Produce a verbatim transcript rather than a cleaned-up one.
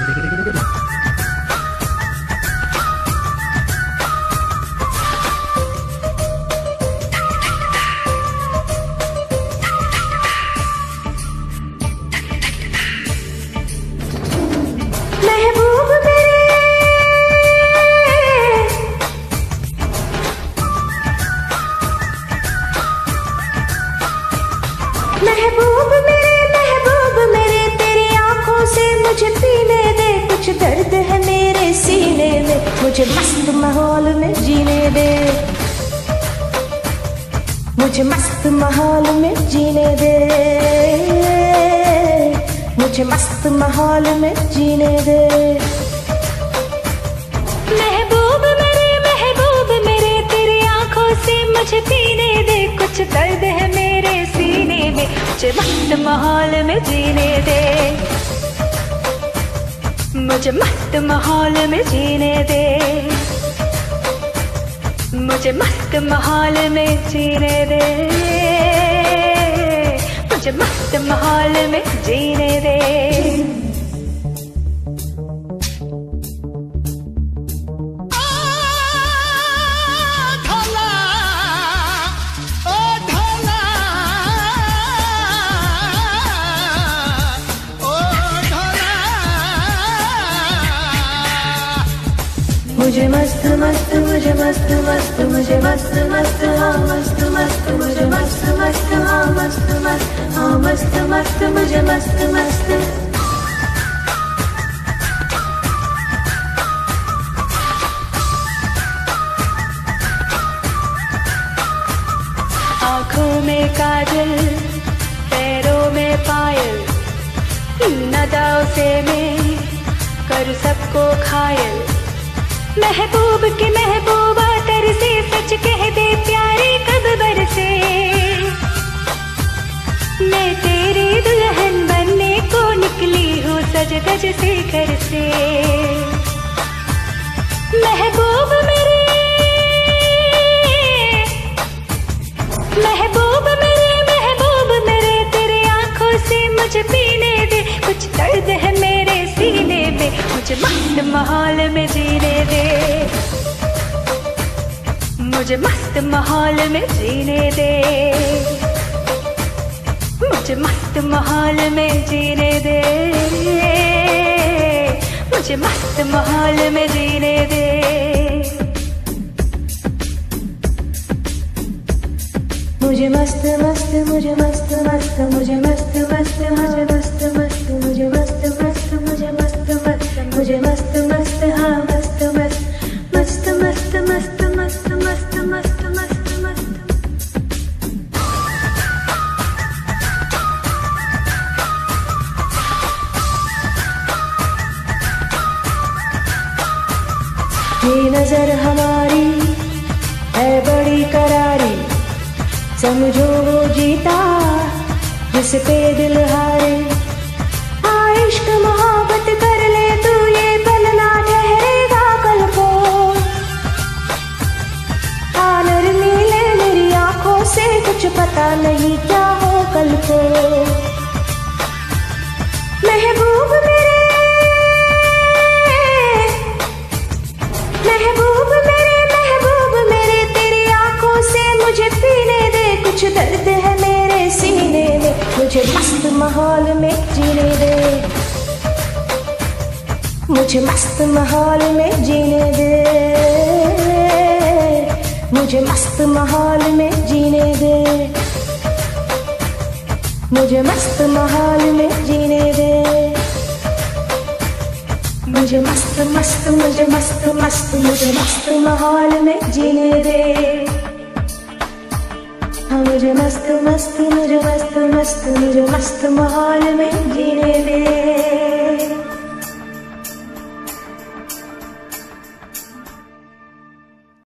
महबूब मेरे महबूब मेरे तेरी आंखों से मुझे पीने दे, कुछ दर्द है मेरे सीने में, मुझे मस्त माहौल में जीने दे, मुझे मस्त माहौल में जीने दे, मुझे मस्त माहौल में जीने दे। महबूब मेरे महबूब मेरे तेरी आंखों से मुझे पीने दे, कुछ दर्द है मेरे सीने में, मुझे मस्त माहौल में जीने दे, मुझे मस्त माहौल में जीने दे, मुझे मस्त माहौल में जीने दे, मुझे मस्त माहौल में जीने दे। मुझे मस्त मस्त मुझे मस्त मस्त मुझे मस्त मस्त हाँ मस्त मस्त मुझे मस्त मस्त हाँ मस्त मस्त हाँ मस्त मस्त मुझे मस्त मस्त। आँखों में काजल पैरों में पायल, नदाओं से मैं कर सबको घायल, महबूब की महबूबा तरसे सच कह दे प्यारे कब बरसे, मैं तेरी दुल्हन बनने को निकली हूँ सज धज से घर से। महबूब मेरे महबूब मेरे महबूब मेरे तेरी आंखों से मुझे पीने दे, कुछ दर्द है मेरे सीने में, मुझे मस्त माहौल में जीने दे, मुझे मस्त माहौल में जीने दे, मुझे मस्त माहौल में जीने दे, मुझे मस्त माहौल में जीने दे। मुझे मस्त मस्त मुझे मस्त मस्त मुझे मस्त मस्त मुझे मस्त मस्त मुझे मस्त मस्त मुझे मस्त मस्त मुझे मस्त मस्त हाँ मस्त मस्त मस्त मस्त मस्त मस्त मस्त मस्त मस्त मस्त। ये नजर हमारी है बड़ी करारी, समझो वो जीता जिस पे दिल हारे, इश्क मोहब्बत कर ले तू ये पल ना ठहरेगा कल को, आनर मिले मेरी आंखों से कुछ पता नहीं क्या हो कल को। महबूब मेरे महबूब मेरे महबूब मेरे तेरी आंखों से मुझे पीने दे, कुछ दर्द है मेरे सीने में, मुझे मस्त माहौल में जीने दे, मुझे मस्त माहौल में जीने दे, मुझे मस्त माहौल में जीने दे, मुझे मस्त माहौल में जीने दे, मुझे मस्त मस्त मुझे मस्त मस्त मुझे मस्त माहौल में जीने दे, हाँ मुझे मस्त मस्त मुझे मस्त मस्त मुझे मस्त माहौल में जीने दे।